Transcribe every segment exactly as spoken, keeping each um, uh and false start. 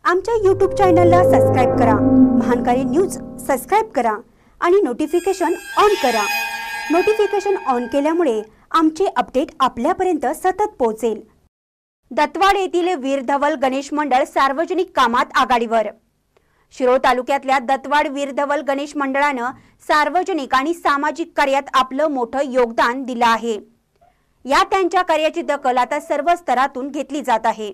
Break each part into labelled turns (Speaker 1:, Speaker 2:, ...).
Speaker 1: आमच्या यूट्यूब चॅनलला सबस्क्राइब करा, महानकारी न्यूज सबस्क्राइब करा आणि नोटिफिकेशन ऑन करा। नोटिफिकेशन ऑन केल्यामुळे आमचे अपडेट आपल्यापर्यंत सतत पोहोचेल। दत्तवाड येथील वीर धवल गणेश मंडळ सार्वजनिक कामात आघाडीवर। शिरोळ तालुक्यातल्या दत्तवाड वीर धवल गणेश मंडळाने सार्वजनिक आणि सामाजिक कार्यात आपलं मोठं योगदान दिलं आहे। या त्यांच्या कार्याची दखल आता सर्व स्तरातून घेतली जात आहे।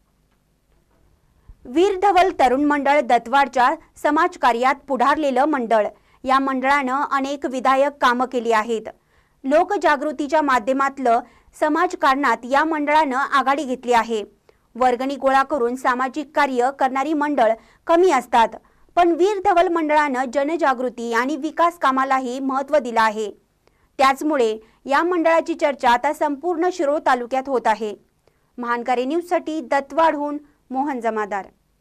Speaker 1: वीर धवल तरुण मंडळ दत्तवाडच्या समाजकार्यात पुढारलेलं मंडळ। या मंडळानं अनेक विधायक कामं केली आहेत। लोकजागृतीच्या माध्यमातलं समाजकारणात या मंडळानं आघाडी घेतली आहे। वर्गणी गोळा करून सामाजिक कार्य करणारी मंडळ कमी असतात, पण वीर धवल मंडळानं जनजागृती आणि विकास कामालाही महत्त्व दिलं आहे। त्याचमुळे या मंडळाची चर्चा आता संपूर्ण शिरोळ तालुक्यात होत आहे। महानकारी न्यूजसाठी दत्तवाडहून मोहन जमादार।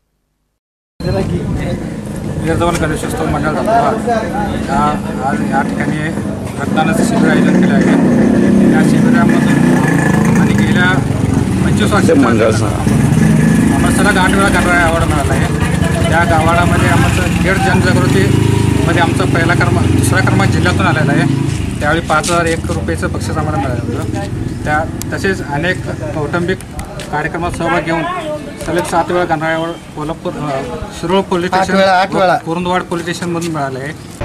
Speaker 2: वीर धवल गणेशोत्सव मंडळ दत्तवाड आज या ठिकाणी रक्तदानाचं शिबिर आयोजन केलं आहे। या शिबिरामधून आणि गेल्या पंचवीस वर्षांपासून आम्हाला सलग आठ वेळा गणराय अवॉर्ड मिळाला आहे। त्या गावाडामध्ये आमचं खेड जनजागृतीमध्ये आमचा पहिला क्रमांक दुसरा क्रमांक जिल्ह्यातून आलेला आहे। त्यावेळी पाच हजार एक रुपयेचं बक्षीस आम्हाला मिळालं होतं। त्या तसेच अनेक कौटुंबिक कार्यक्रमात सहभाग घेऊन सलग सात वेळा Ganaray award Kolhapur Shirol police station Kurundwad police स्टेशनमधून मिळालं आहे।